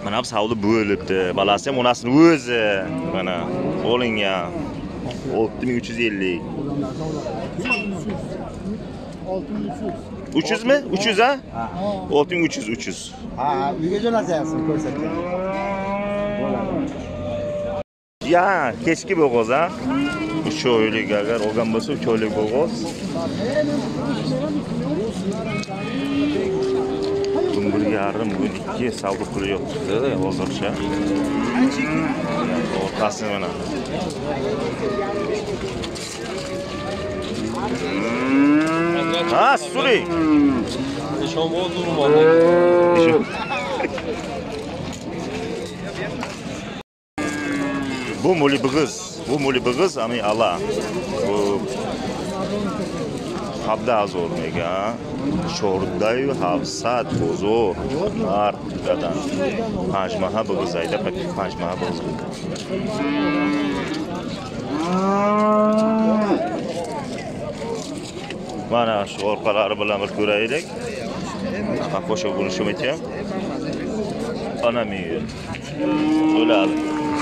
Mana bu savdo bo'libdi. Balasi ham onasini o'zi. Mana olingan. 6350. 300 mi? 300 ha? 6300. Ha, uyga jo'natyapsiz ko'rsatgan. Ya, kechki bo'g'oz ha. 3 oylik agar olgan bo'lsa 3 oylik bo'g'oz. Bir yarım, bu 2 savdo qilyapti hozircha. Orqasi mana. Ha, suri. Nishon bo'ldi. Bu muli big'iz. Bu muli big'iz, ami ala. Bu habda azor mega. Chordayu havsat bozor. Har qadan. Pajmaha big'izayda, pajmaha big'iz. Mana shu orqalari bilan bir ko'raylik. Qo'sha bo'lishim aytayam. Ana miyir. O'ladi.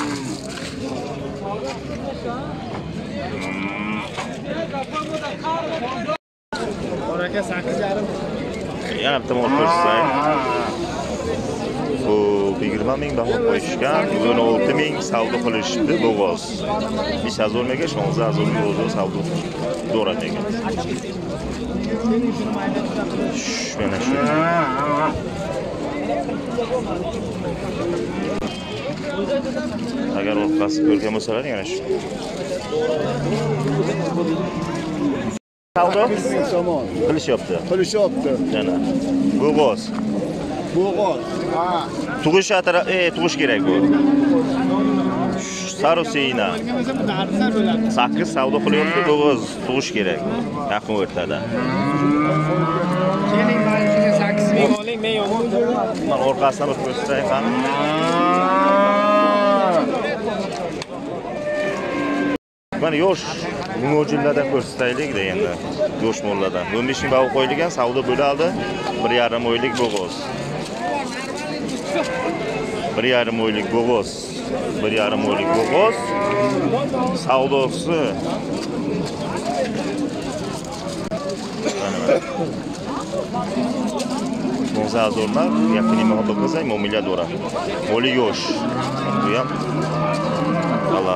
Oraka 8,5. Yana bitta mol ko'rsatay. Bu 20 ming baho qo'yishgan, 16 ming savdo qilishdi bo'g'oz. 5000 mega 16000 euro savdo do'ratagan. Mana shu. Agar orqasi ko'rgan bo'lsalar yana shu. Savdo qilishyapti. Yana. Bo'g'oz. Ha. Tug'ish tug'ish kerak bu. Sarosina. 8 savdo qilyapti, bo'g'oz tug'ish kerak. Yaqin o'rtada. Keling, mana shunga 8 ming oling, men yomon ko'raman. Mana orqasidan bir ko'rsatay qani. Mana yosh mo'jillardan ko'rsataylik deganda. Yosh mollardan. 15 ming baho qo'yilgan, savdo bo'ladi. 1,5 oylik bo'g'oz. 1,5 oylik bo'g'oz. 1,5 oylik bo'g'oz. Savdosi. Mozazorlar yakuniy muhabbat qilsak, mo'millar dora. Oli yosh. Bu ham ala.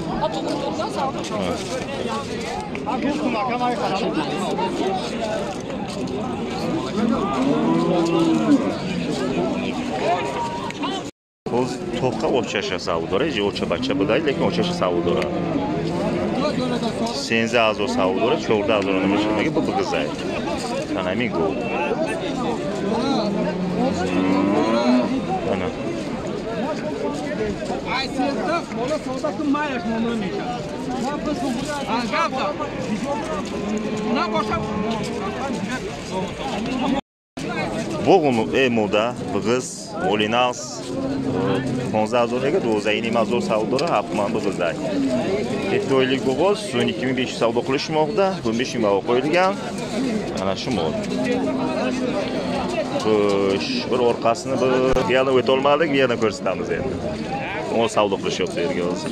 O'z to'qqa o'xshash savdora, o'cha bacha buday, lekin o'xshash savdora. Senza azo savdora, cho'rda azorni bilishmaga bu qizay. Qanamin go. Ana. Ay, senda, bola savdo qilmayapsiz, mo'min. Ha, gapda. Buna boshqa Bo'g'im moda, big'iz, olinas, 15000 ga 12000 savdora, hafman big'izlar. 7 oylik bo'g'oz 12500 savdo qilishmoqda, 15 ming baho qo'yilgan. Ana shu mod. Xo'sh, bir orqasini bir yana o'ta olmadik, yana ko'rsatamiz endi. O savdo qilishyapti yerga o'zi.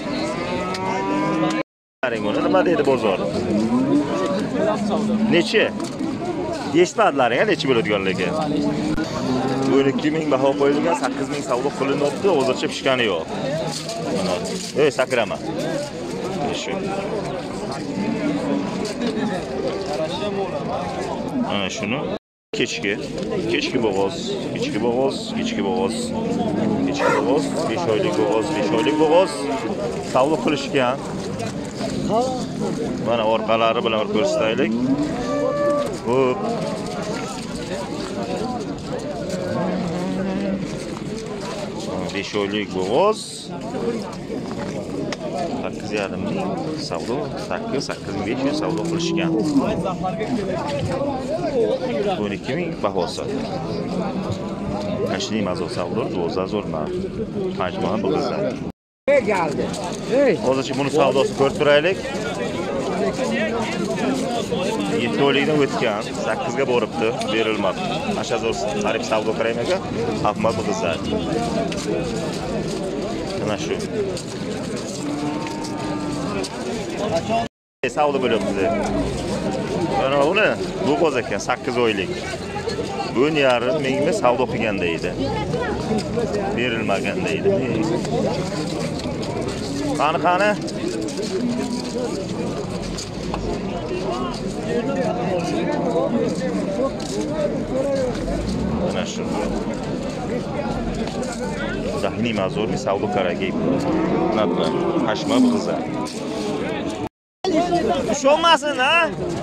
Qarang, nima deydi bozor? Necha? Eshitmadilar, necha bo'ladiganligi. 12 ming baho qo'yilgan, 8 ming savdo qilinyapti, hozircha pishgani yo'q. Ey, sakrama. Shu. Ana shuni kechki bo'g'oz, 5 oylik bo'g'oz savdo qilishgan. Mana orqalari bilan ko'rsataylik. Hop. Beshoylik bo'g'oz 8,5 ming savdo, 8,500 savdo qilishgan. 12 ming bahosi. Qashli mazo savdo 2000 narx. Majmua bo'lsa. Geldi. Hozircha buni savdosi ko'rib turaylik. 7 oylikdan o'tgan, 8 ga boribdi, berilmadi. Ashazor qarib savdo qilmayga, Ahmad bu qizlar. Mana shu. Savdo bo'libdi. Mana uni bu qo'z ekan, 8 oylik. Bu yarim mingmi savdo qilganda edi. Berilmaganda edi. Qani. Mana shu. Zahni mazur mi savdo karagi. Natla. Hashma qiza. Sho'masin, ha?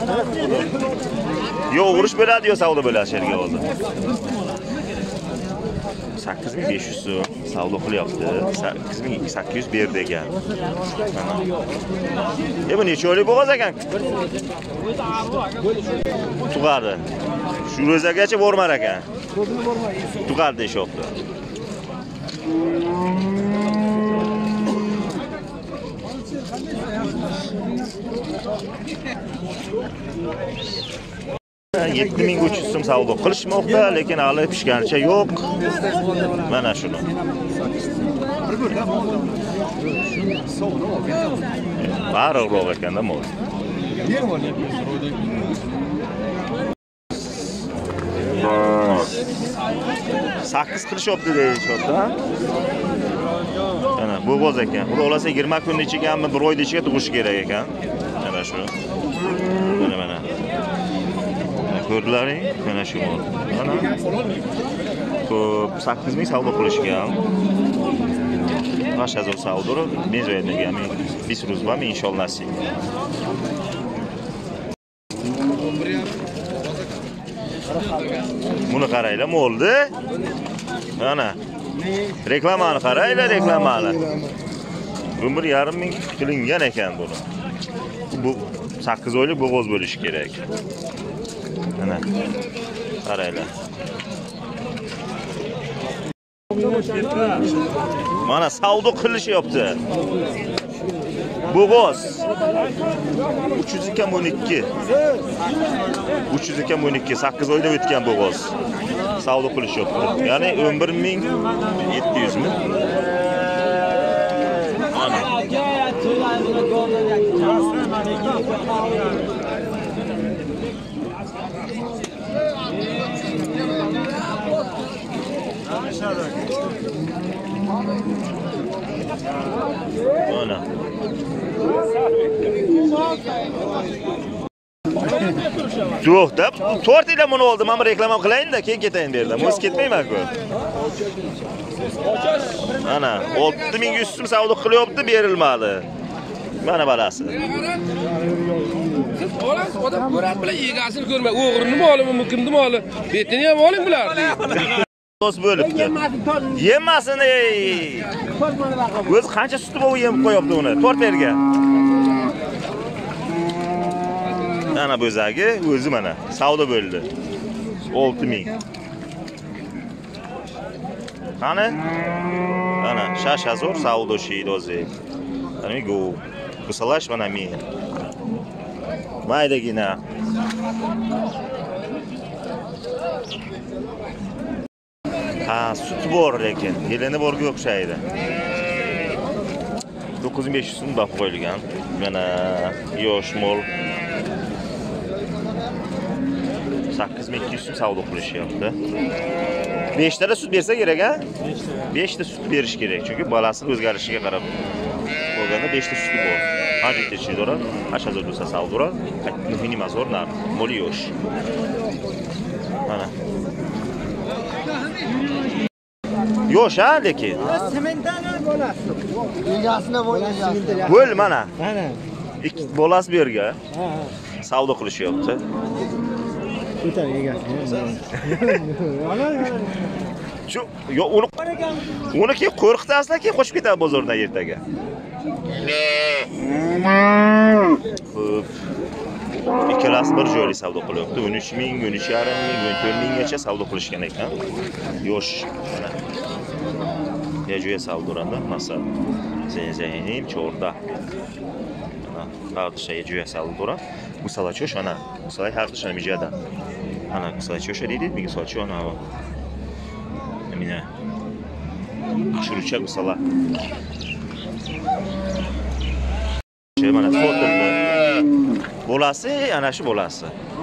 Yo'q, urush beradi, yo savdo bo'ladi sherga oldi. 8500 so'm savdo qilyapti. 8800 berdi ekan. Bu necha oylik bo'g'oz ekan? Tug'adi. Shu ro'zagacha bormar ekan. Tug'adi deyapti. $7300 so'm savdo qilishmoqda, lekin hali pishganicha yo'q. Mana shuni. Bariroq ekanda mol. Sakkiz qilishyapti deyapti, ha? Mana bu bo'z ekan. Xudo olasa 20 kun ichiganmi, 1 oyda ichiga tug'ishi kerak ekan. Mana shu. Mana. Ko'rdilaring? Mana shu mol. Mana. Ko'p 8000 savdo qilishgan. 8000 savdo, men joyimga biz ro'zbam inshaalloh nasib. Buni qaranglar, moldi. Mana. Reklamani qaranglar, reklamani. 1,5 ming kutilgan ekan buni. Bu 8 oylik bo'g'oz bo'lishi kerak. Mana. Qaranglar. Mana savdo qilishyapti. Bo'g'oz 300 ekan 12. 300 ekan 12, 8 oyda o'tgan bo'g'oz. Savdo qilishyapti. Ya'ni 11700 mi? Mana. Mana. Yo'q deb 4 yil buni oldim, men reklama qilayin-da, keyin ketayin derdim. O'z ketmayman-ku. Mana 6100 so'm savdo qilyapti, berilmadi. Mana balasi. Olas odam ko'rib bilan egasini ko'rmay, o'g'rini olimi, kimni olib, betini ham oling bularni. Do's bo'libdi. Yemasin ey. O'z qancha suti bor yem qo'yapti uni, 4 yerga. Ana bo'zagi o'zi mana savdo bo'ldi. 6000. Qani? Ana shashazor savdo shiydozi. Qani go. Qisalash mana men. Maydagina. Ha, sut bor lekin, yelini borga o'xshaydi. 9500 so'm baq qo'yilgan. Mana yosh mol 8200 so'm savdo qilishyapti. 5 ta sut bersa kerak, ha? 5 ta sut berish kerak, chunki bolasini o'zgarishiga qarab bo'lganda 5 ta suti bor. Qancha ichidora? 8000 bo'lsa savdora, muhimi mazor narx, mol yosh. Mana. Yo'q, ha, lekin. Sementdan bolasi. Egasini bo'lgan. Bo'l mana. Mana. Ikki bolasi berga. Ha. Savdo qilishyapti. O'tar egasini. Shu, yo'q, uni keyin qo'rqitasizlar, keyin qo'shib ketadi bozordan ertaga. Xo'p. Ikkalasi bir joyli savdo qilyapti. 13000, 13500, 14000 gacha savdo qilishgan ekan. Yosh. Mana. Yajuya savdoranda masal. Zeynim chorda. Ana, tartışaya cüye saldıra. Bu salaçoş ana. Bu salay tartışana micada. Ana, bu salaçoş deydi, mi salaçoş ana. Emine. Çürüçek bu sala. Şey mana fotoda. Bolasi, ana shu bolasi.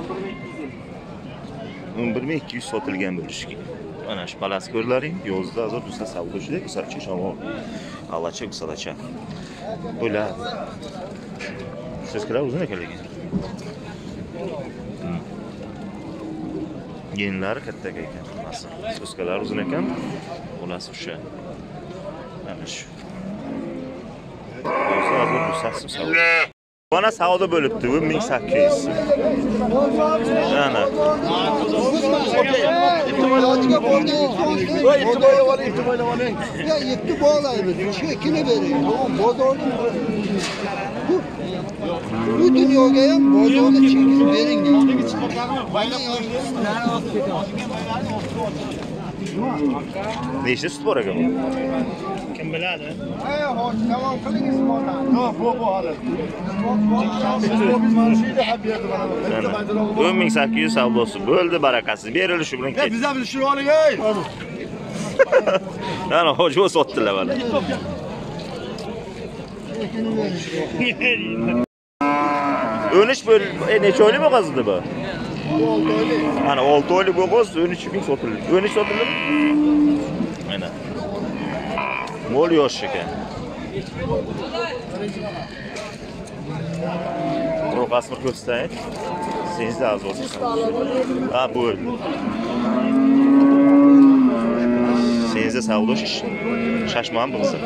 11200 sotilgan bo'lishki. Mana shu balasi ko'rlaring, yozda azor do'stlar savdoshida, kusarcha shamo. Allacha kusalacha. Bular. Sizlar uzun ekanligi. Genlari katta ekan. So'skalar uzun ekan. Bolasi o'sha. Mana shu. Yozda azor do'stlar savdo. Bana savdo bo'libdi, 1800. Ana. Ya yetti bağlayız. Çekini verin. Bozordu. Bu dünyaya hem bozordu çekini verin. Neyse süt var aga bu. Kim biladi? Tamam kılınız bana. Yok bu hali. 1800 savdosi bo'ldi, barakasi berilishi bilan ketdi. Bize bir şey oling ey. Ana ho'ja sotdilar mana. Öniş bo'l, necha oylik bo'g'azdi bu? 6 oylik. Ana 6 oylik bo'g'az 13000 sotildi. Öniş sotildi. Mana. Mo'l yosh ekan. Quruqasini ko'rsatay. Sizda azosiz. Ha, bo'ldi. Sizda savdo shashmam bo'lsa.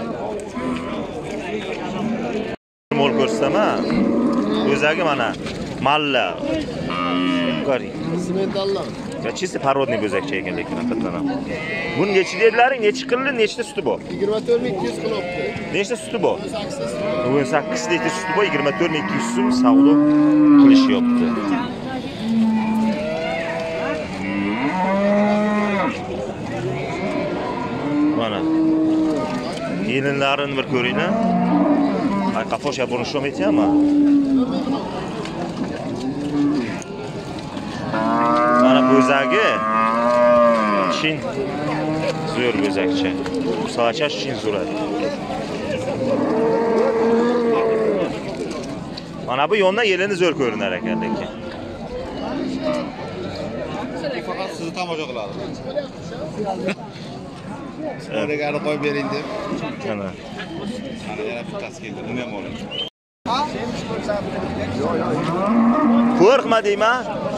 Mo'l ko'rsatma. O'zagi mana malla. Qari. Simentallar. Ya chisi parodniy bo'zakcha ekan lekin haqiqatan ham. Buni necha dedilaring, necha qildi, nechta suti bor? 24200 qilibdi. Nechta suti bor? 18 litr suti bor, 24200 so'm savdo qilishyapti. Mana. Yelinlarini bir ko'ringlar. Ay qafosh yapurishim aytayapmi? Mana bo'zagi Çin zo'r bo'zakcha. Salachash Çin zo'radi. Mana bu yondan yelini zo'r ko'rinar ekan lekin. Faqat sizni tomosha qiladi. O'rgani qo'yib bering deb. Mana. Yana bittasi keldi. Uni ham oling. Qo'rqma deyman.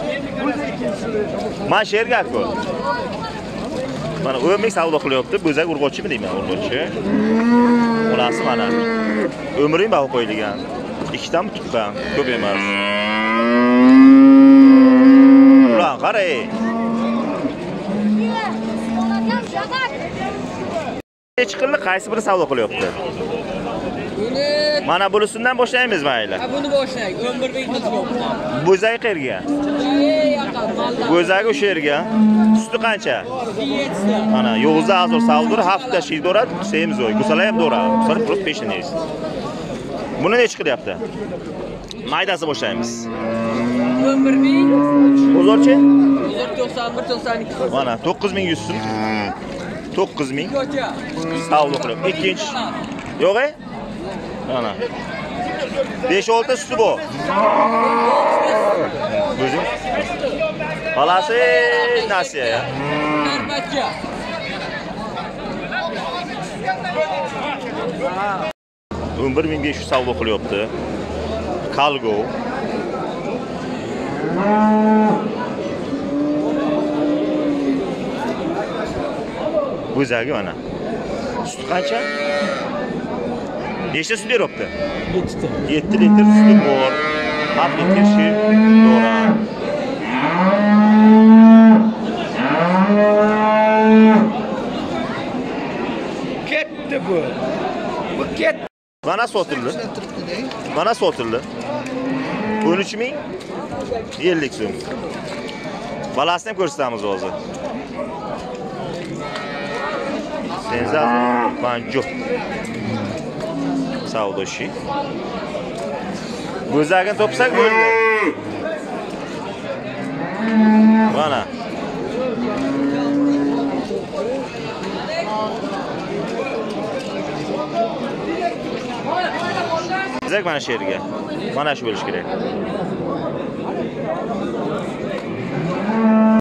Men shergak-ku. Mana o'mik savdo qilyapti. Bo'zak urg'ochimi deyman, urg'ochi. Onasi mana. Umring bog'i qo'yilgan. Ikkitami tuqqan, ko'p emas. Ulan qaray. Chiqildi, qaysi biri savdo qilyapti? Mana bunisidan boshlaymiz mayli. Ha buni boshlang. 11000 qilib. Bo'zak qayerga? Bo'zagi o'sha yerga. Suti qancha? 7 Mana Yog'izda azor savdo hafta shil do'rad, semiz o'y. Gusala ham do'rad. Gusala просто peshinaysiz. Buni nech qilyapti? Maydasi boshlaymiz. 11000. Bozorchi? 91 92. Mana 9100 so'm. 9000 Ko'cha. savdo qilib. Ikkinchi. Yo'q-e? Mana. 5-6 suti bor. O'zing. Xolasi nasiya ya. Arbacha. Ha. 11500 savdo qilyapti. Kalgo. Bo'zagi mana. Sut qancha? Nechta sut beryapti? 7 litr suti bor. 7 litr shir do'ra. Ketdi bu. Bu ketdi. Mana sotildi. Mana sotildi. 13000 50 so'm. Balasini ham ko'rsatamiz hozir. Senza banjo. Savdo ishi. Bo'zagini topsak bo'ldi. Mana. Zak mana shu yerga. Mana shu bo'lish kerak.